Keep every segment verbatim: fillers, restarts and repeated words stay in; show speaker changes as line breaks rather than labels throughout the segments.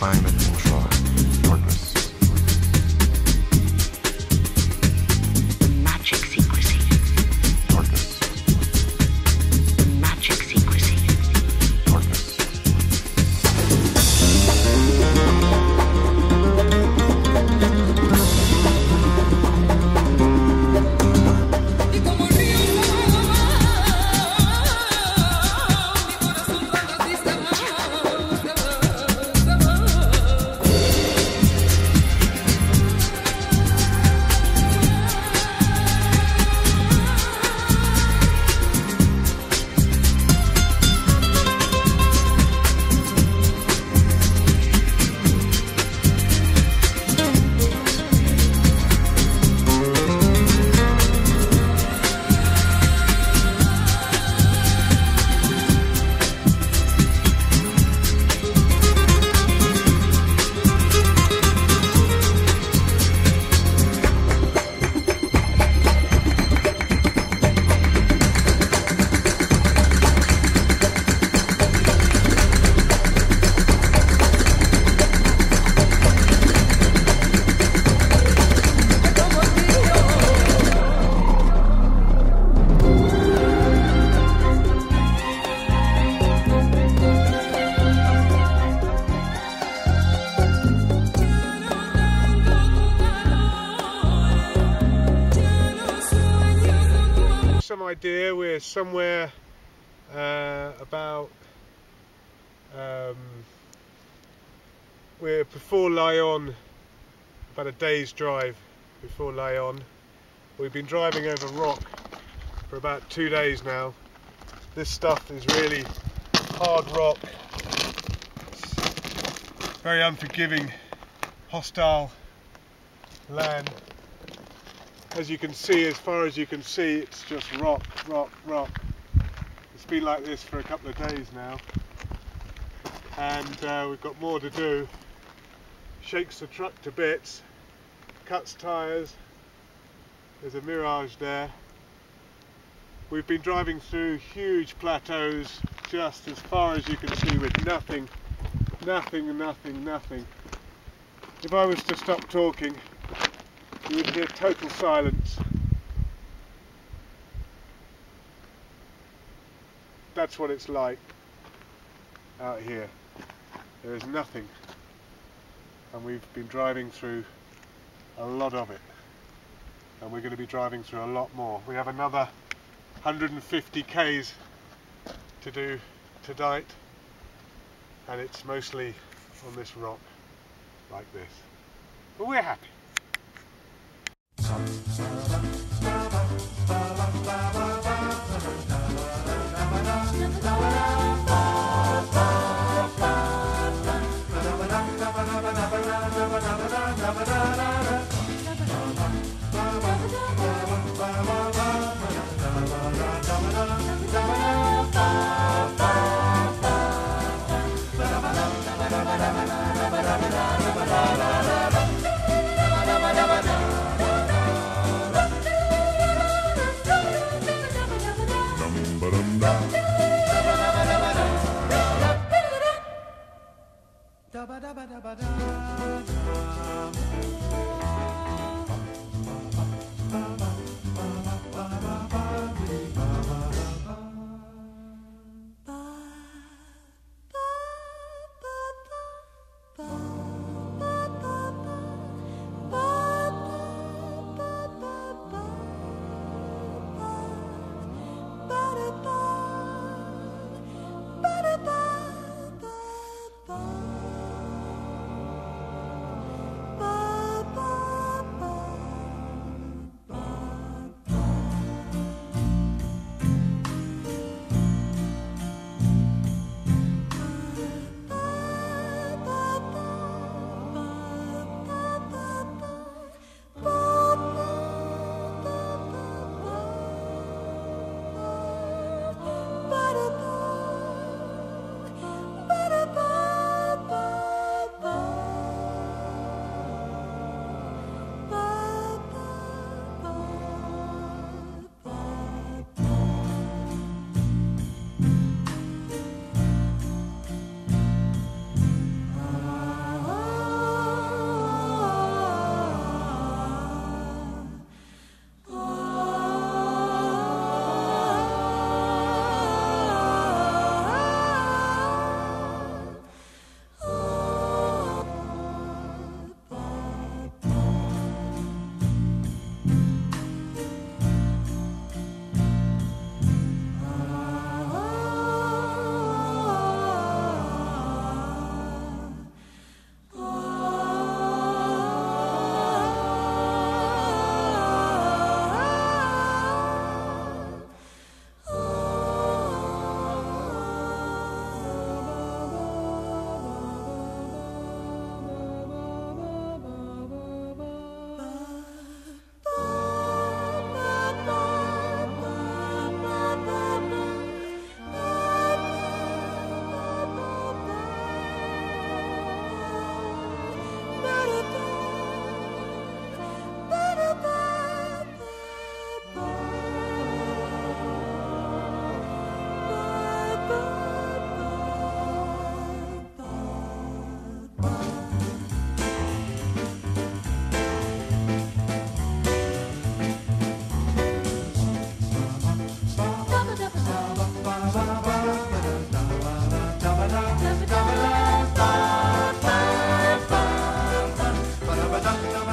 climate control. Darkness.
The magic secrecy.
Darkness.
The magic secrecy.
Darkness.
Some idea, we're somewhere uh, about um, we're before Lyon, about a day's drive before Lyon. We've been driving over rock for about two days now. This stuff is really hard rock. It's very unforgiving, hostile land. As you can see, as far as you can see, it's just rock, rock, rock. It's been like this for a couple of days now, and uh, we've got more to do. Shakes the truck to bits, cuts tyres. There's a Mirage there. We've been driving through huge plateaus, just as far as you can see, with nothing, nothing, nothing, nothing. If I was to stop talking, you would hear total silence. That's what it's like out here. There is nothing, and we've been driving through a lot of it, and we're going to be driving through a lot more. We have another one hundred fifty kays to do tonight, and it's mostly on this rock like this, but we're happy.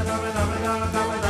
dabba dabba dabba dabba dabba